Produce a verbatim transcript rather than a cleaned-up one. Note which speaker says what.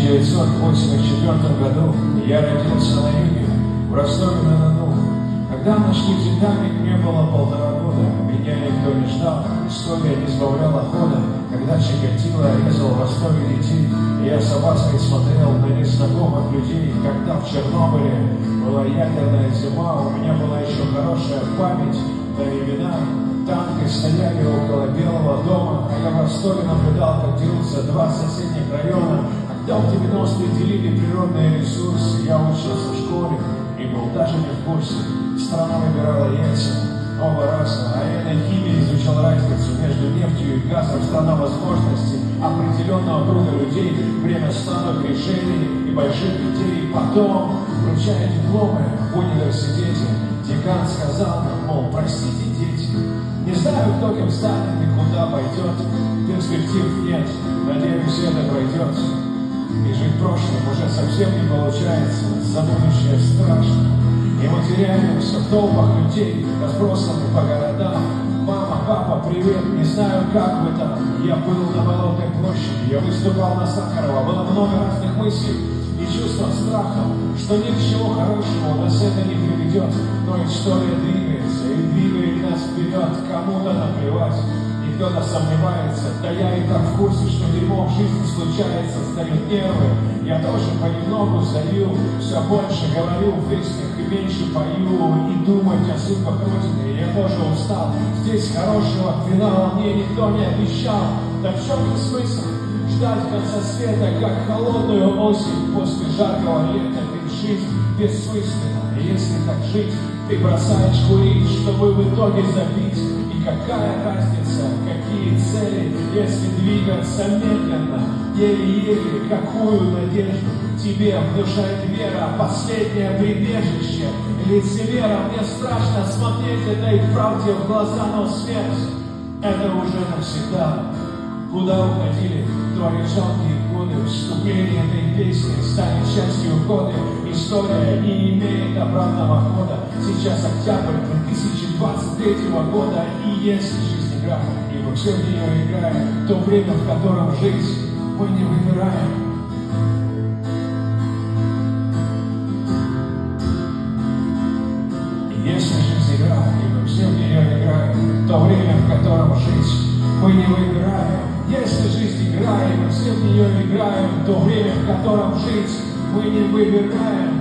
Speaker 1: тысяча девятьсот восемьдесят четвёртом году я родился на юге, в Ростове-на-Дону. Когда нашли Титаник, мне было полтора года. Меня никто не ждал, история не сбавляла хода. Когда Чикатило резал в Ростове детей, я с опаской смотрел на незнакомых людей. Когда в Чернобыле была ядерная зима, у меня была еще хорошая память на имена. Танки стояли около Белого дома, а я в Ростове наблюдал, как дерутся два соседних района. Когда в девяностые делили природные ресурсы, я учился в школе и был даже не в курсе. Страна выбирала яйца, оба раза, а я на химии изучал разницу между нефтью и газом. Страна возможностей определенного круга людей, время станок решений и больших детей. Потом, вручая дипломы в университете, декан сказал нам, мол, простите, дети, не знаю, кто кем станет и куда пойдет. Перспектив нет, надеюсь, это пройдет. И жить прошлым уже совсем не получается, за будущее страшно. И мы теряемся в толпах людей, разбросаны по городам. Мама, папа, привет, не знаю, как вы там. Я был на Болотной площади, я выступал на Сахарова. Было много разных мыслей и чувства страха, что ни к чему хорошему нас это не приведет. Но история двигается и двигает нас вперед. Кому-то наплевать, и кто-то сомневается. Да я и так в курсе, что дерьмо в жизни случается, сдают нервы. Я тоже понемногу сдаю, все больше говорю в песнях и меньше пою. И думать о судьбах Родины я тоже устал. Здесь хорошего финала мне никто не обещал. Да в чем же смысл ждать конца света, как холодную осень после жаркого лета? Ведь жизнь бессмысленна. И если так жить, ты бросаешь курить, чтобы в итоге забить. И какая разница, какие цели, если двигаться медленно, еле-еле, какую надежду тебе внушает вера, последнее прибежище лицемера. Мне страшно смотреть этой правде в глаза, но смерть — это уже навсегда. Куда уходили твои жалкие годы? Вступление этой песни станет частью коды. История не имеет обратного хода. Сейчас октябрь две тысячи двадцать третьего года. И если жизнь игра, и мы все в нее играем, то время, в котором жить, мы не выбираем. Если жизнь игра, и мы все в нее играем, то время, в котором жить, мы не выбираем. Если жизнь игра, и мы все в нее играем, то время, в котором жить, мы не выбираем.